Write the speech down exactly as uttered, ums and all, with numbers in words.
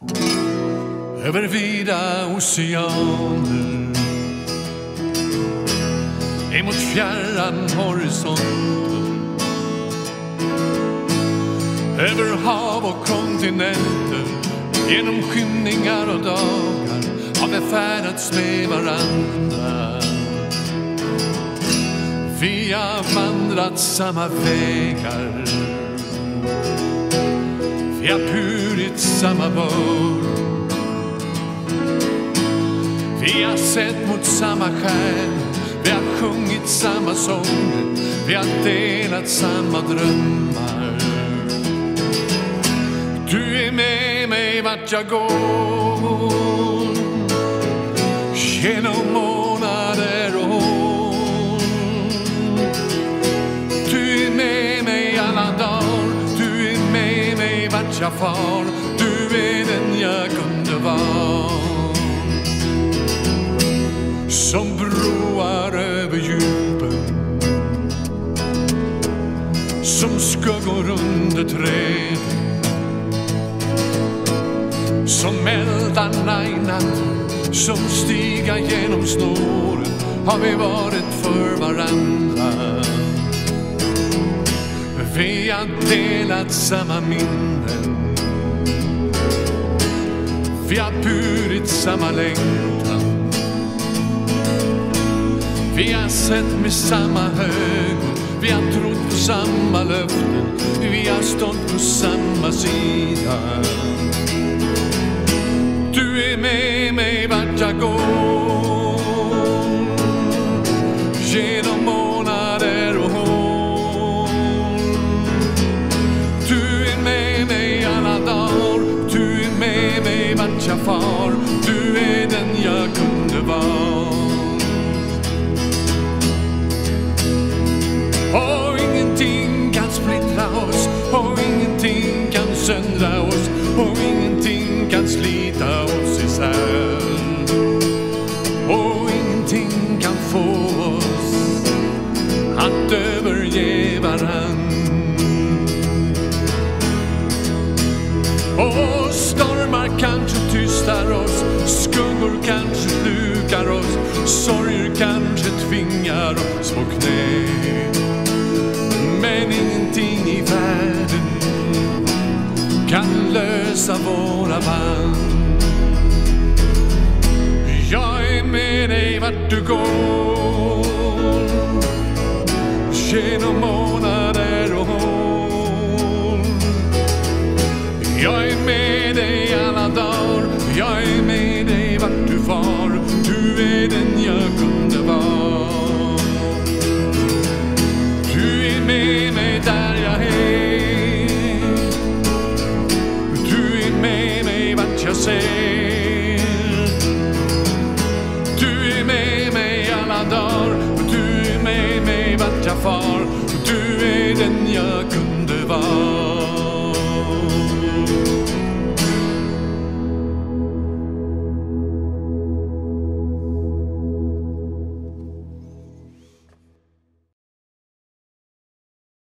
över vida oceaner, emot fjärran horisonter, över hav och kontinenter, genom skymningar och dagar har vi färdats med varandra. Vi har vandrat samma vägar, vi har burit samma bördor, vi har sett mot samma stjärnor, vi har sjungit samma sånger, vi har delat samma drömmar. Du är med mig vart jag går, genom månader och år. Du är med mig alla dagar, du är med mig vart jag far. Du är den jag kunde vara, som broar över djupen, som skuggor under träd, som eldarna i natt, som stiga genom snåren, har vi varit för varandra. Vi har delat samma minnen, vi har burit samma längtan, vi har sett med samma ögon, vi har trott på samma löften, vi har stått på samma sida. Du är med mig vart jag går, genom månader och år. Du är med mig alla dagar, du är med mig vart jag far. Du är den jag kunde vara. Och ingenting kan splittra oss, och ingenting kan söndra oss, och ingenting kan slita oss isär, och ingenting kan få oss att överge varann. Och stormar kanske tystar oss, skuggor kanske slukar oss, sorger kanske tvingar oss på knä, men ingenting i världen kan lösa våra band. Jag är med dig vart du går, genom månader och år. Jag är med dig alla dagar, jag är med dig vart du far. Du är den jag kunde vara. Du är med mig där jag är, du är med mig vart jag ser. Du är med mig alla dagar,